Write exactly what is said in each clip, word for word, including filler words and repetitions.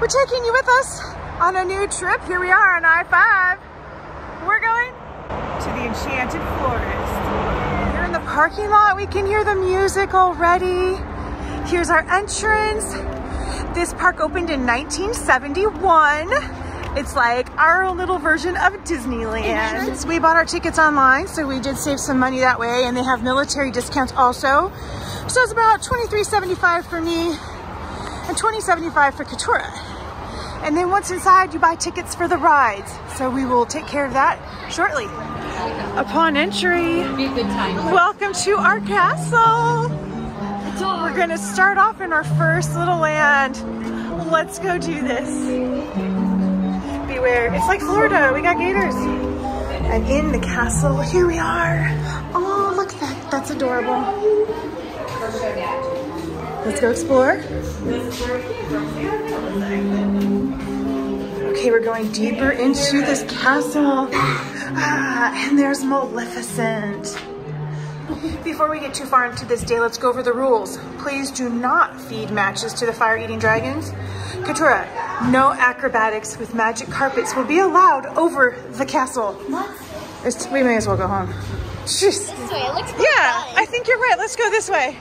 We're taking you with us on a new trip. Here we are on I five. We're going to the Enchanted Forest. Here in the parking lot, we can hear the music already. Here's our entrance. This park opened in nineteen seventy-one. It's like our little version of Disneyland. We bought our tickets online, so we did save some money that way, and they have military discounts also. So it's about twenty-three seventy-five for me and twenty seventy-five for Katura. And then once inside, you buy tickets for the rides. So we will take care of that shortly. Upon entry, welcome to our castle. We're gonna start off in our first little land. Let's go do this. Beware, it's like Florida, we got gators. And in the castle, here we are. Oh, look at that, that's adorable. Let's go explore. Okay, we're going deeper into this castle. Ah, and there's Maleficent. Before we get too far into this day, let's go over the rules. Please do not feed matches to the fire-eating dragons. Katura, no acrobatics with magic carpets will be allowed over the castle. It's, we may as well go home. Jeez. This way, it looks pretty Yeah, fun. I think you're right. Let's go this way.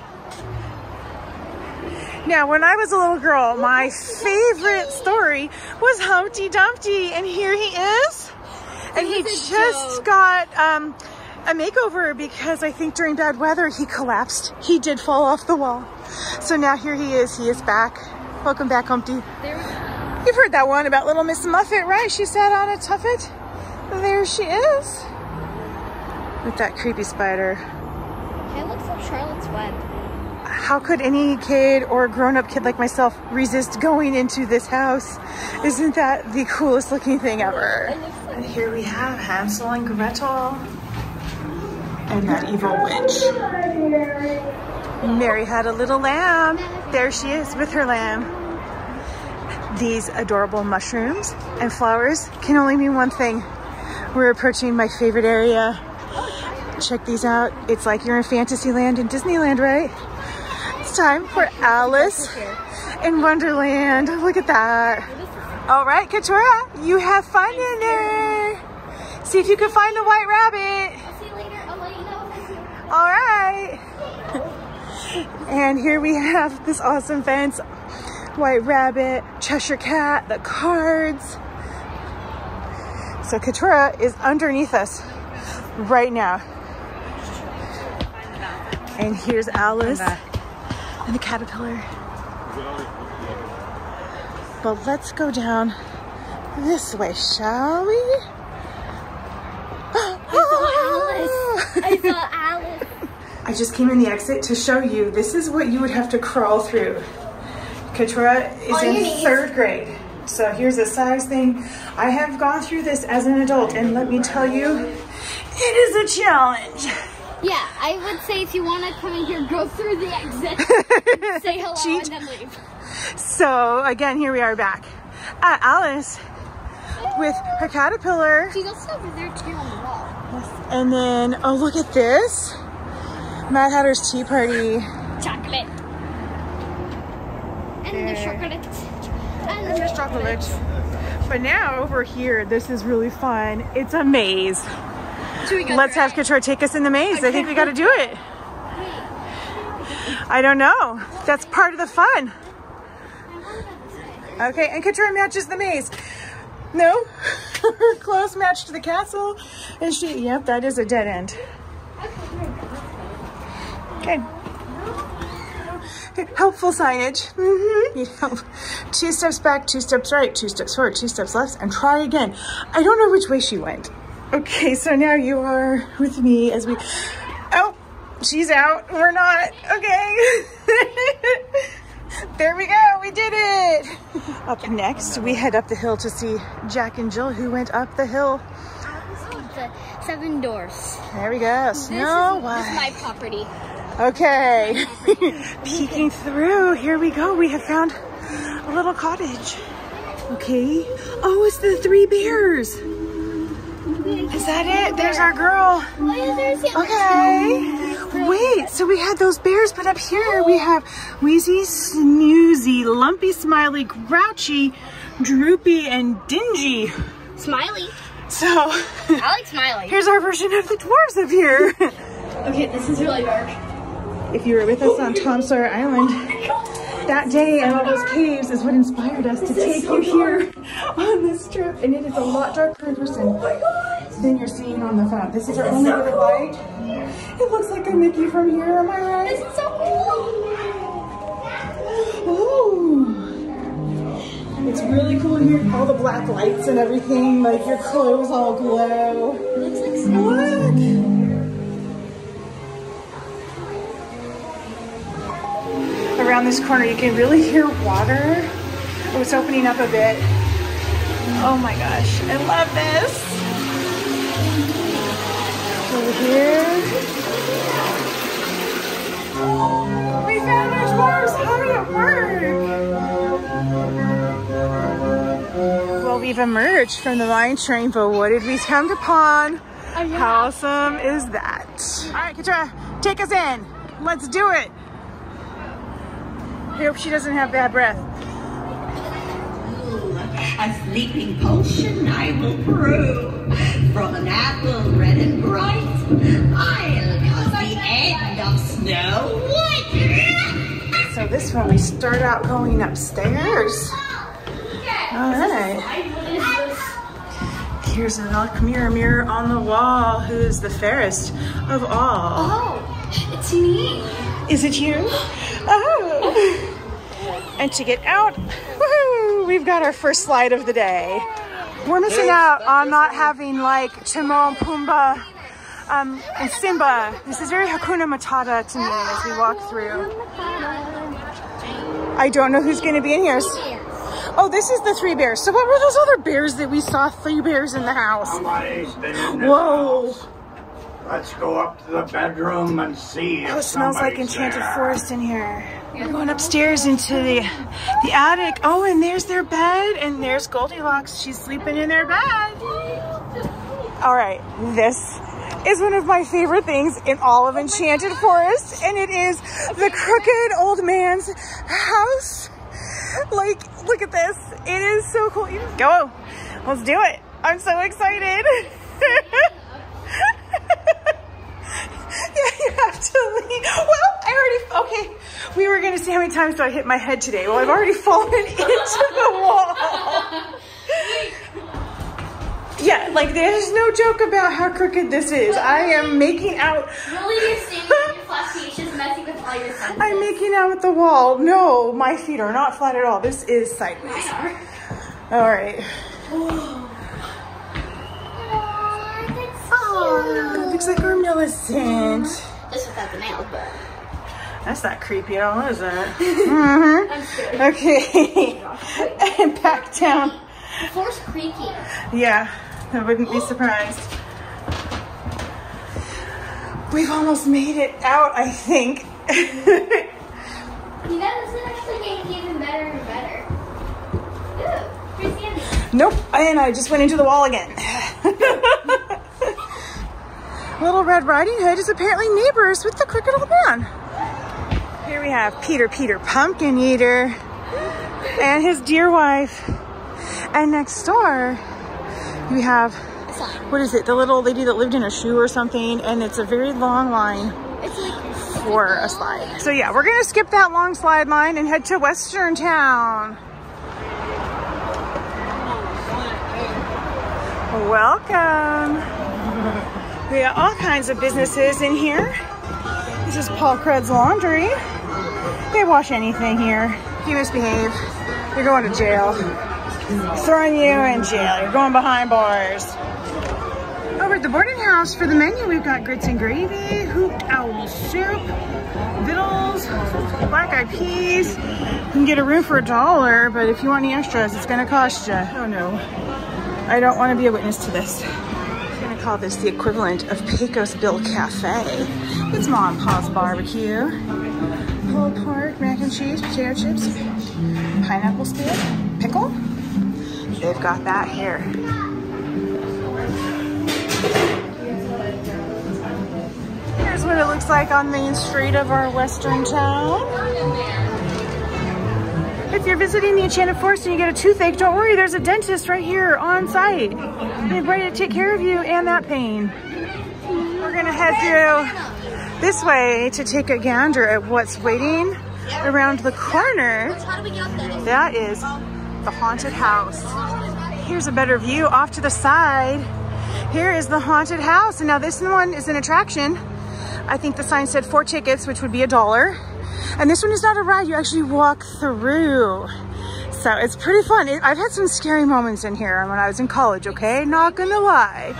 Now, when I was a little girl, my favorite story was Humpty Dumpty, and here he is. And he just joke. got um, a makeover because I think during bad weather he collapsed. He did fall off the wall. So now here he is. He is back. Welcome back, Humpty. You've heard that one about little Miss Muffet, right? She sat on a tuffet. There she is. With that creepy spider. It looks like Charlotte's Web. How could any kid or grown-up kid like myself resist going into this house? Isn't that the coolest looking thing ever? And here we have Hansel and Gretel and that evil witch. Mary had a little lamb. There she is with her lamb. These adorable mushrooms and flowers can only mean one thing. We're approaching my favorite area. Check these out. It's like you're in Fantasyland in Disneyland, right? It's time for Alice in Wonderland. Look at that. All right, Katura, you have fun in there. See if you can find the white rabbit. I'll see you later. I'll let you know if I see you. All right. And here we have this awesome fence. White rabbit, Cheshire cat, the cards. So Katura is underneath us right now. And here's Alice and the caterpillar. But let's go down this way, shall we? I saw Alice. I saw Alice. I just came in the exit to show you. This is what you would have to crawl through. Katura is On in third grade. So here's a size thing. I have gone through this as an adult, and let me tell you, it is a challenge. Yeah, I would say if you want to come in here, go through the exit, say hello, Cheat. and then leave. So again, here we are back at Alice with her caterpillar. She's also over there too on the wall. And then, oh, look at this. Mad Hatter's Tea Party. Chocolate. And There. the chocolate. And, And the there's chocolate. But now over here, this is really fun. It's a maze. Should we go Let's through have it? Katura take us in the maze. I think we got to do it. I don't know. That's part of the fun. Okay, and Katura matches the maze. No, close match to the castle. And she, yep, that is a dead end. Okay. Helpful signage. Mm-hmm. You know, two steps back, two steps right, two steps forward, two steps left, and try again. I don't know which way she went. Okay, so now you are with me as we, oh, she's out, we're not, okay. There we go, we did it. Up next, we head up the hill to see Jack and Jill, who went up the hill. The seven doors. There we go, Snow White. This is my property. Okay, peeking through, here we go. We have found a little cottage. Okay, oh, it's the three bears. Is that it? There's our girl. Oh, yeah, there's the Okay, Wait, so we had those bears, but up here we have Wheezy, Snoozy, Lumpy, Smiley, Grouchy, Droopy, and Dingy. Smiley. So, I like Smiley. Here's our version of the dwarves up here. Okay, this is really dark. If you were with us on Tom Sawyer Island, that day and all those caves is what inspired us to take you here on this trip. And it is a lot darker in person than you're seeing on the phone. This is our only good light. It looks like a Mickey from here, am I right? This is so cool. Ooh. It's really cool in here. All the black lights and everything, like your clothes all glow. Looks like snow. Look. Around this corner, you can really hear water. Oh, it's opening up a bit. Oh my gosh, I love this. Over here. We found our dwarves. How did it work? Well, we've emerged from the mine train, but what did we come upon? How awesome is that? All right, Katra, take us in. Let's do it. I hope she doesn't have bad breath. A sleeping potion I will brew from an apple red and bright. I'll cause the end of Snow White. So this one, we start out going upstairs. All right. Here's a look, mirror, mirror on the wall. Who is the fairest of all? Oh, it's me. Is it you? Oh. And to get out, woohoo, we've got our first slide of the day. We're missing out on not having like Timon, Pumbaa, um, and Simba. This is very Hakuna Matata to me as we walk through. I don't know who's going to be in here. Oh, this is the three bears. So what were those other bears that we saw? Three bears in the house. Somebody's been in this Whoa. house. Let's go up to the bedroom and see. Oh, if it smells like somebody's Enchanted there. Forest in here. We're going upstairs into the the attic. Oh, and there's their bed, and there's Goldilocks. She's sleeping in their bed. All right, this is one of my favorite things in all of Enchanted Forest, and it is the crooked old man's house. Like, look at this. It is so cool. Go. Let's do it. I'm so excited. Yeah, you have to leave. Well, I already, okay. We were going to see how many times do I hit my head today. Well, I've already fallen into the wall. Yeah, like there's no joke about how crooked this is. I am making out. Really, you're standing on your flat feet, just messing with all your senses. I'm making out with the wall. No, my feet are not flat at all. This is sideways. All right. Oh, looks like our Millicent. Just without the nails, but. That's not creepy at all, is it? Mm-hmm. I'm scared. Okay. And back down. The floor's creaky. Yeah, I wouldn't be surprised. We've almost made it out, I think. You know, this is actually getting even better and better. Ooh, where's Andy? Nope, and I just went into the wall again. Little Red Riding Hood is apparently neighbors with the crooked old man. Here we have Peter Peter Pumpkin Eater and his dear wife. And next door, we have, what is it, the little lady that lived in a shoe or something, and it's a very long line It's like for a slide. So yeah, we're gonna skip that long slide line and head to Western Town. Welcome. We got all kinds of businesses in here. This is Paul Crud's Laundry. They wash anything here. If you misbehave, you're going to jail. Throwing you in jail. You're going behind bars. Over at the boarding house for the menu, we've got grits and gravy, hooped owl soup, victuals, black-eyed peas. You can get a room for a dollar, but if you want any extras, it's gonna cost you. Oh no, I don't want to be a witness to this. I'm gonna call this the equivalent of Pecos Bill Cafe. It's Mom and Pa's Barbecue. Pulled pork, mac and cheese, potato chips, pineapple stick, pickle. They've got that here. Here's is what it looks like on Main Street of our western town. If you're visiting the Enchanted Forest and you get a toothache, don't worry, there's a dentist right here on site. They're ready to take care of you and that pain. We're gonna head through this way to take a gander at what's waiting around the corner. That is the haunted house. Here's a better view off to the side. Here is the haunted house. And now this one is an attraction. I think the sign said four tickets, which would be a dollar. And this one is not a ride, you actually walk through. So it's pretty fun. I've had some scary moments in here when I was in college, okay? Not gonna lie.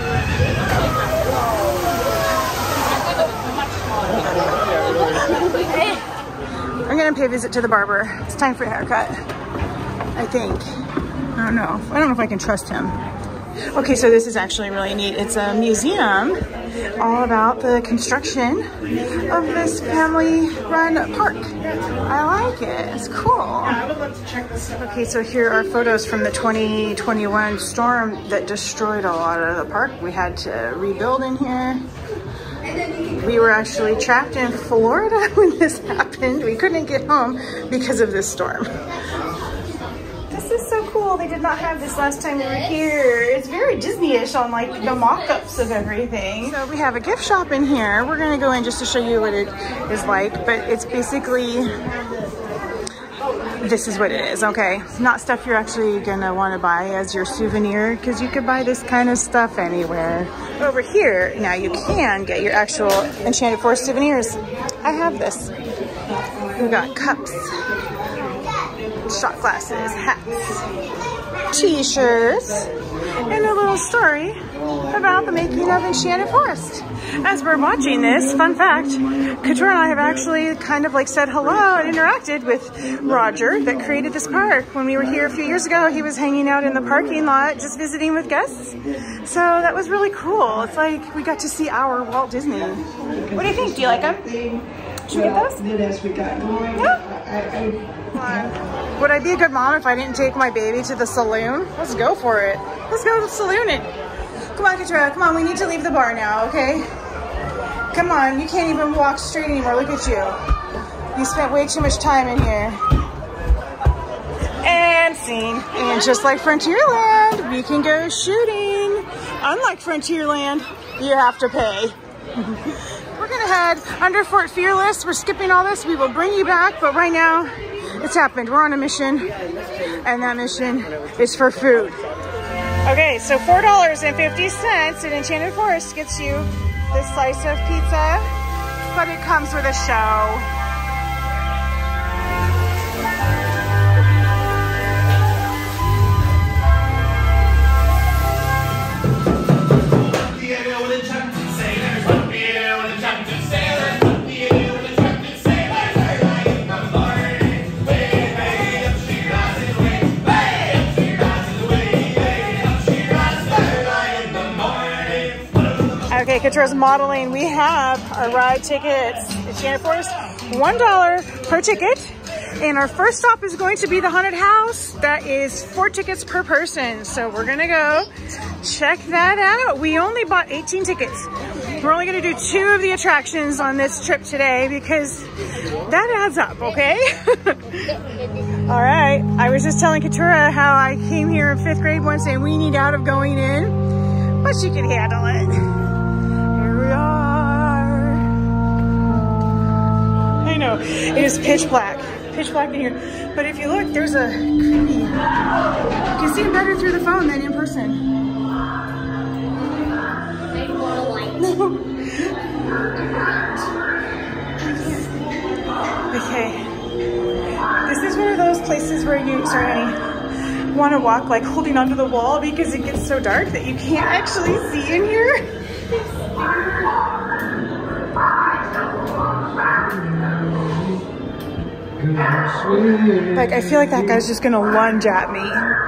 I'm gonna pay a visit to the barber. It's time for a haircut, I think. I don't know. I don't know if I can trust him. Okay, so this is actually really neat. It's a museum all about the construction of this family-run park. I like it. It's cool. I would love to check this out. Okay, so here are photos from the twenty twenty-one storm that destroyed a lot of the park. We had to rebuild in here. We were actually trapped in Florida when this happened. We couldn't get home because of this storm. This is so cool. They did not have this last time we were here. It's very Disney-ish on like the mock-ups of everything. So we have a gift shop in here. We're gonna go in just to show you what it is like, but it's basically, this is what it is, okay? Not stuff you're actually gonna wanna buy as your souvenir, because you could buy this kind of stuff anywhere. Over here, now you can get your actual Enchanted Forest souvenirs. I have this. We got cups, shot glasses, hats, t-shirts, and a little story about the making of Enchanted Forest. As we're watching this, fun fact, Katura and I have actually kind of like said hello and interacted with Roger that created this park. When we were here a few years ago, he was hanging out in the parking lot just visiting with guests. So that was really cool. It's like we got to see our Walt Disney. What do you think? Do you like them? Should we get those? As we got going, Yeah. I, I, Would I be a good mom if I didn't take my baby to the saloon? Let's go for it. Let's go to the saloon it. Come on, Katura. Come on, we need to leave the bar now, okay? Come on, you can't even walk straight anymore. Look at you. You spent way too much time in here. And scene. And just like Frontierland, we can go shooting. Unlike Frontierland, you have to pay. We're gonna head under Fort Fearless. We're skipping all this. We will bring you back, but right now, it's happened. We're on a mission, and that mission is for food. Okay, so four dollars and fifty cents at Enchanted Forest gets you this slice of pizza, but it comes with a show. Okay, Katura's modeling. We have our ride tickets. Enchanted Forest, one dollar per ticket. And our first stop is going to be the haunted house. That is four tickets per person. So we're gonna go check that out. We only bought eighteen tickets. We're only gonna do two of the attractions on this trip today because that adds up, okay? All right, I was just telling Katura how I came here in fifth grade once and we need out of going in, but she can handle it. We are. I know, it is pitch black. Pitch black in here. But if you look, there's a creepy. You can see it better through the phone than in person. Okay. This is one of those places where you, sorry honey, want to walk like holding onto the wall because it gets so dark that you can't actually see in here. Like, I feel like that guy's just gonna lunge at me.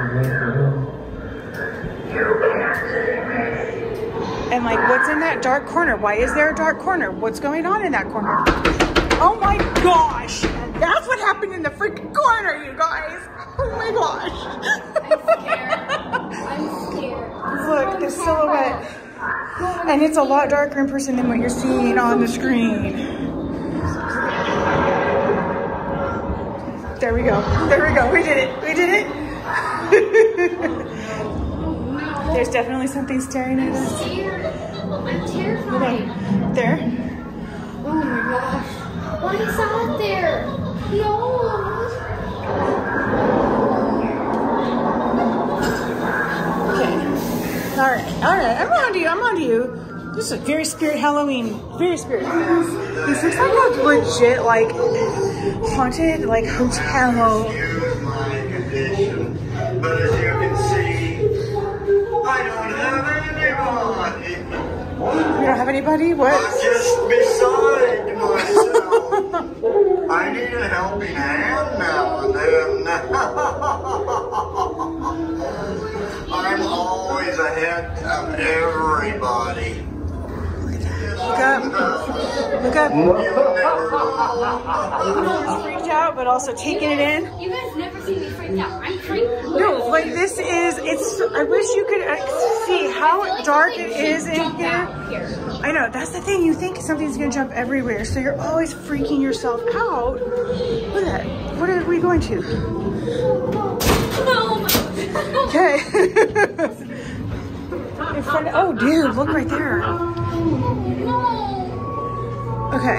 And like, what's in that dark corner? Why is there a dark corner? What's going on in that corner? Oh my gosh! That's what happened in the freaking corner, you guys! Oh my gosh! I'm scared. I'm scared. Look, the silhouette. And it's a lot darker in person than what you're seeing on the screen. There we go. There we go. We did it. We did it. There's definitely something staring at us. I'm terrified. There. Oh my gosh. Why is out there? No. Okay. All right. All right. I'm on to you. I'm on to you. This is very spirit Halloween. Very spirit. This looks like a legit, like, haunted, like, hotel. Excuse my condition, but as you can see, I don't have anybody. You don't have anybody? What? I'm just beside myself. I need a helping hand now and then. I'm always ahead of everybody. Look up. Look up. You never know. Freaked out, but also taking it in. You guys never see me freaked out. I'm freaked out. No, like this is, it's, I wish you could uh, see how like dark something it is in jumped here. out here. I know, that's the thing. You think something's gonna jump everywhere, so you're always freaking yourself out. Look at that. What are we going to? Oh my. Okay. In front of, oh, dude, look right there. No. Okay.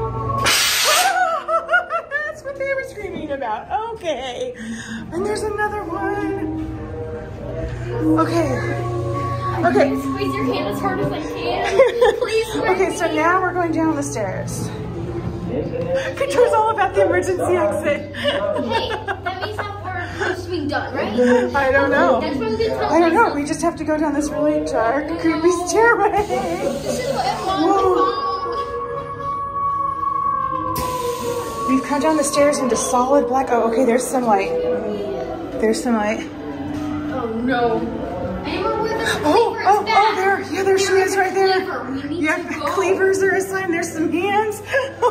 That's what they were screaming about. Okay. And there's another one. Okay. Okay. Squeeze your hand as hard as I can. Please. Okay, so now we're going down the stairs. Contro's all about the emergency exit. Hey, that means how far it's being done, right? I don't know. That's what I'm gonna tell I don't know. myself. We just have to go down this really dark, creepy stairway. This is what I'm Whoa. We've come down the stairs into solid black. Oh, okay, there's some light. There's some light. Oh no. Anyone with us? Oh, oh, oh, there. Yeah, there she is right there. We need Yeah, to the go. cleavers are a sign. There's some hands.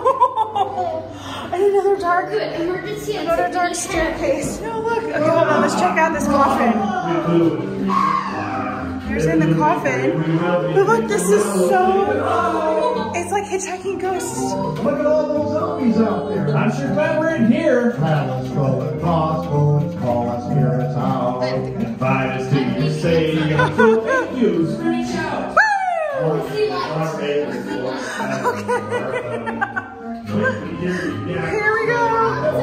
And another dark, Good. Emergency exit. another dark staircase. No, look. Okay, hold on. Let's check out this coffin. Here's in the coffin. But look, this is so, it's like hitchhiking ghosts. Look at all those zombies out there. I'm sure glad we're in here. Travel, strolling, crossroads, call us spirits out. Invite us to you, say you're full of you. Screech out. Here we go.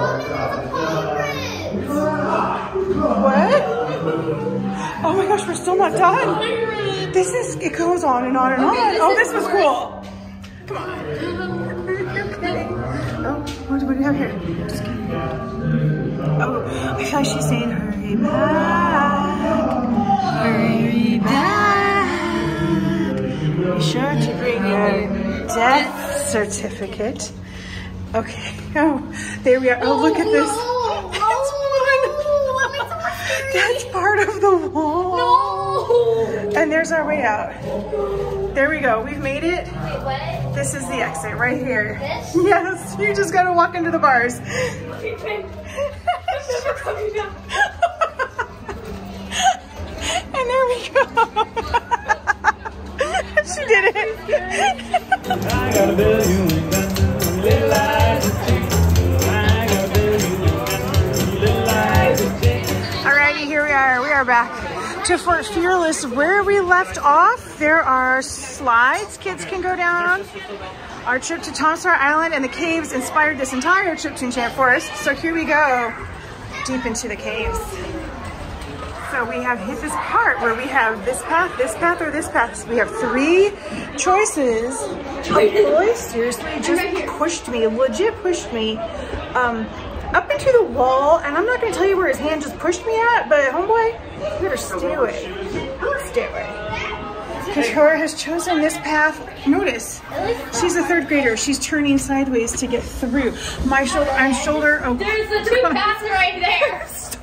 What? Oh my gosh, we're still not done. This is, it goes on and on and on. Oh, this was cool. Come on. Okay. Oh, what, what do we have here? Just kidding. Oh, I feel like she's saying, hurry back. Hurry back. Be sure to bring your death certificate. Okay. Oh, there we are. Oh, look at this. That's part of the wall. No. And there's our way out. There we go. We've made it. Wait, what? This is the exit right here. This? Yes. You just gotta walk into the bars. And there we go. She did it. I got a billion little eyes. I got a billion little eyes. Alrighty, here we are. We are back to Fort Fearless. Where we left off, there are slides kids can go down. Our trip to Tom Sawyer Island and the caves inspired this entire trip to Enchanted Forest. So here we go, deep into the caves. So we have hit this part where we have this path, this path, or this path. So we have three choices. Oh boy, seriously, just pushed me, legit pushed me um, up into the wall. And I'm not gonna tell you where his hand just pushed me at, but homeboy, you better stay away. Stay away. Katora has chosen this path. Notice, she's a third grader. She's turning sideways to get through. My shoulder, I'm shoulder. Oh, There's the two paths right there.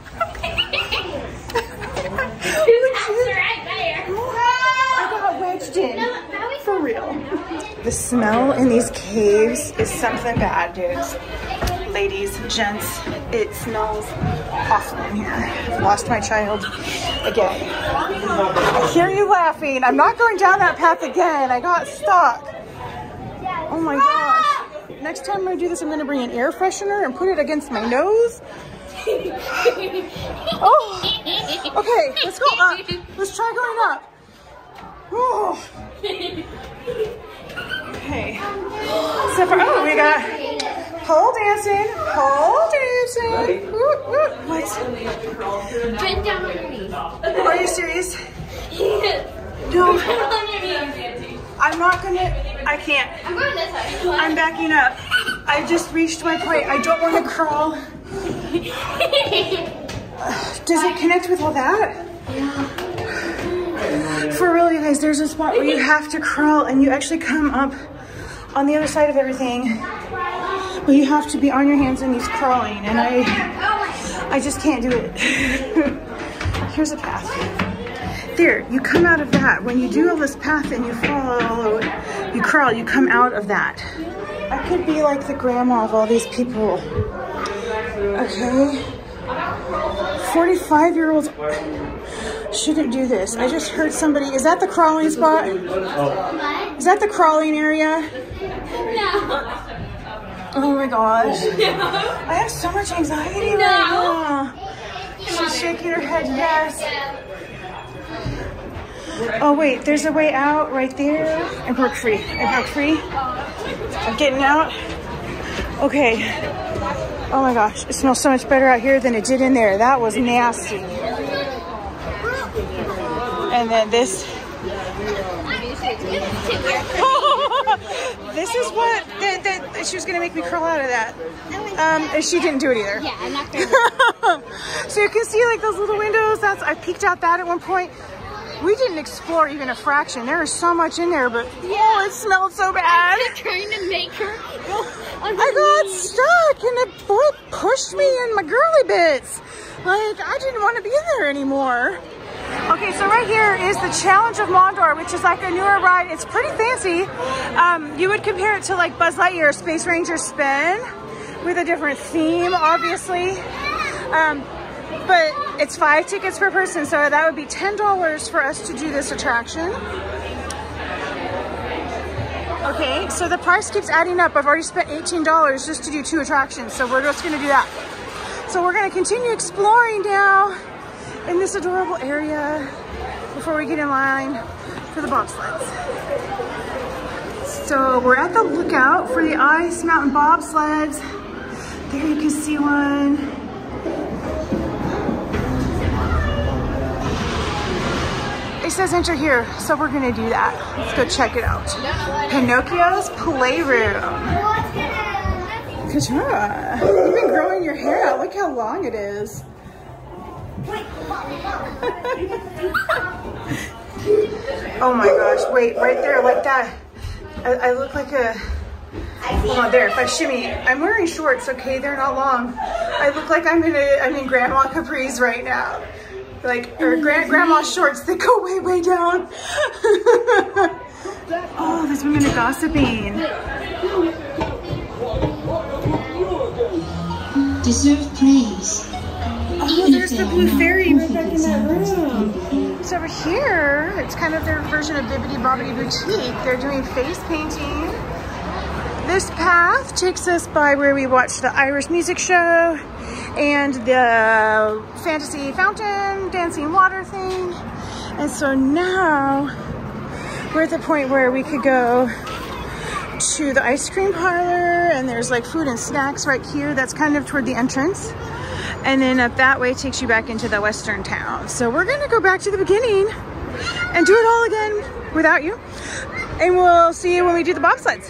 Two paths right there. I got wedged in. For real. The smell in these caves is something bad, dudes. ladies, gents, it smells awful in here. I've lost my child again. I hear you laughing. I'm not going down that path again. I got stuck. Oh my gosh. Next time I do this, I'm going to bring an air freshener and put it against my nose. Oh, okay, let's go up. Let's try going up. Oh. Okay. So for, oh, we got pole dancing, pole dancing. Ooh, ooh. What? Bend down on your knees. Are you serious? No. I'm not gonna, I can't. I'm going this way. I'm backing up. I just reached my point. I don't want to crawl. Does it connect with all that? Yeah. For real, you guys, there's a spot where you have to crawl and you actually come up on the other side of everything. But you have to be on your hands and knees crawling, and I, I just can't do it. Here's a path. There, you come out of that. When you do all this path and you follow, you crawl, you come out of that. I could be like the grandma of all these people. Okay. forty-five year olds shouldn't do this. I just heard somebody, is that the crawling spot? Is that the crawling area? No. Oh my gosh. I have so much anxiety right now. She's shaking her head, yes. Oh wait, there's a way out right there. I broke free. I broke free. I'm getting out. Okay. Oh my gosh, it smells so much better out here than it did in there. That was nasty. And then this. This is what that, that she was gonna make me crawl out of that. Um, she didn't do it either. Yeah, I'm not gonna. So you can see like those little windows. That's I peeked out that at one point. We didn't explore even a fraction. There is so much in there, but yeah. Oh, it smelled so bad. I'm trying to make her go underneath. I got stuck and the boy pushed me in my girly bits. Like, I didn't want to be in there anymore. Okay, so right here is the Challenge of Mondor, which is like a newer ride. It's pretty fancy. Um, you would compare it to like Buzz Lightyear Space Ranger Spin with a different theme, obviously. Um, but it's five tickets per person, so that would be ten dollars for us to do this attraction. Okay, so the price keeps adding up. I've already spent eighteen dollars just to do two attractions, so we're just gonna do that. So we're gonna continue exploring now in this adorable area before we get in line for the bobsleds. So we're at the lookout for the Ice Mountain bobsleds. There you can see one. It says enter here, so we're gonna do that. Let's go check it out. Pinocchio's Playroom. Good job. You've been growing your hair out. Look how long it is. Oh my gosh, wait, right there, like that. I, I look like a, hold on, there, if I shimmy. I'm wearing shorts, okay, they're not long. I look like I'm in a, I'm in Grandma Capri's right now. Like, or grand, grandma's shorts that go way, way down. Oh, there's women are gossiping. Deserve praise. Oh, there's the Blue Fairy right back in that room. So over here, it's kind of their version of Bibbidi Bobbidi Boutique. They're doing face painting. This path takes us by where we watched the Irish music show and the fantasy fountain, dancing water thing. And so now we're at the point where we could go to the ice cream parlor, and there's like food and snacks right here. That's kind of toward the entrance. And then up that way takes you back into the western town. So we're gonna go back to the beginning and do it all again without you. And we'll see you when we do the bobsleds.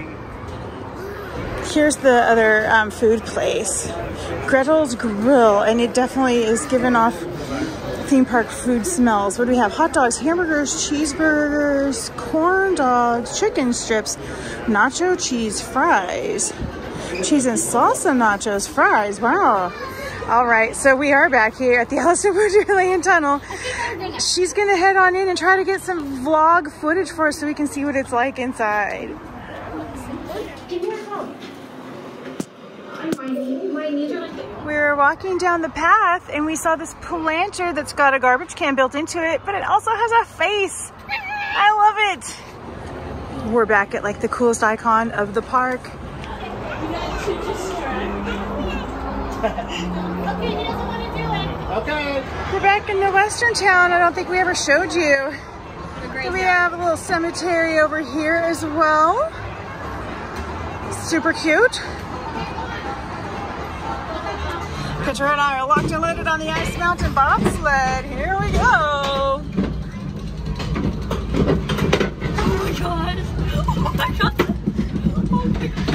Here's the other um, food place, Gretel's Grill, and it definitely is giving off theme park food smells. What do we have? Hot dogs, hamburgers, cheeseburgers, corn dogs, chicken strips, nacho cheese fries, cheese and salsa nachos fries. Wow. All right, so we are back here at the Allison Wonderland Tunnel. She's gonna head on in and try to get some vlog footage for us so we can see what it's like inside. Give me your phone. I'm fine. We were walking down the path and we saw this planter that's got a garbage can built into it, but it also has a face. I love it. We're back at like the coolest icon of the park. Okay, he doesn't want to do it. Okay. We're back in the western town. I don't think we ever showed you. We have a little cemetery over here as well. Super cute. Katrina and I are locked and loaded on the Ice Mountain bobsled. Here we go. Oh my god. Oh my god. Oh my god.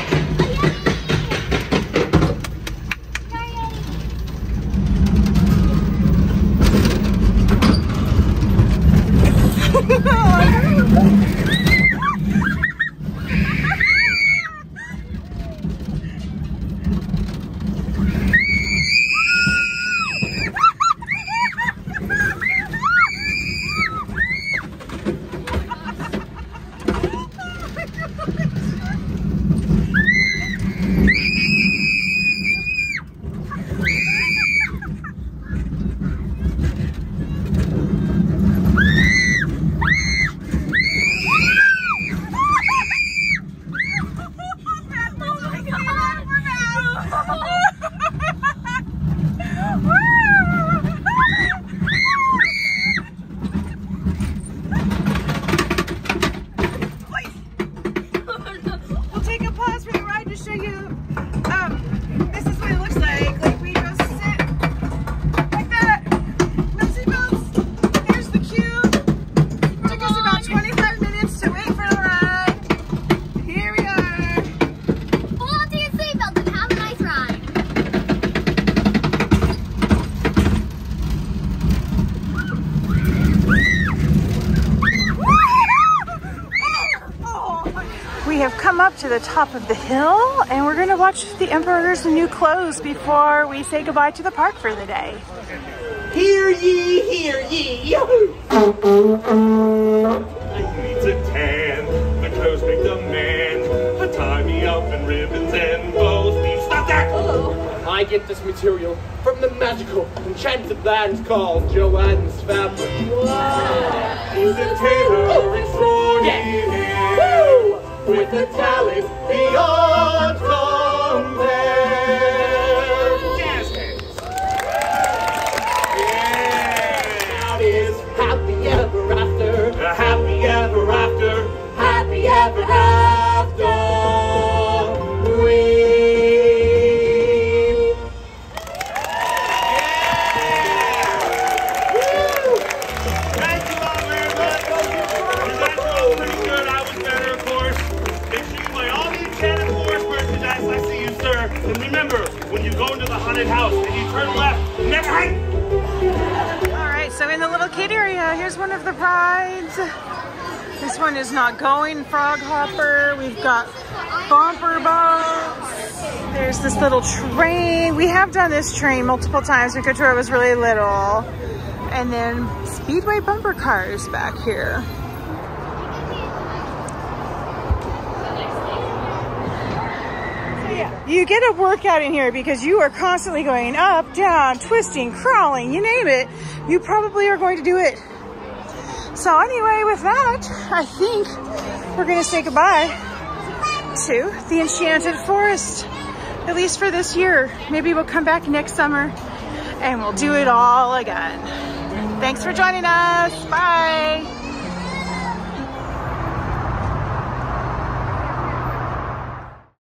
Up to the top of the hill and we're gonna watch the Emperor's new clothes before we say goodbye to the park for the day. Hear ye, hear ye. I need to tan, the clothes make the man. Tie me up in ribbons and bows. Please stop that! I get this material from the magical, enchanted land called Joanne's Fabric. Wow. He's a tailor extraordinary. Yeah. Woo! With the talent beyond compare. Jazz hands. Yeah. That is happy ever after. Happy ever after. Happy ever after. We. Yeah. Woo. Thank you all very much. You guys were all pretty good. I was better, of course. Make sure you buy all the Enchanted Forest merchandise. I see you, sir. And remember, when you go into the haunted house and you turn left, never hang. All right, so in the little kid area, here's one of the rides. This one is not going, Frog Hopper. We've got bumper boats. There's this little train. We have done this train multiple times when Katura was really little. And then Speedway bumper cars back here. You get a workout in here because you are constantly going up, down, twisting, crawling, you name it. You probably are going to do it. So anyway, with that, I think we're going to say goodbye to the Enchanted Forest, at least for this year. Maybe we'll come back next summer and we'll do it all again. Thanks for joining us. Bye.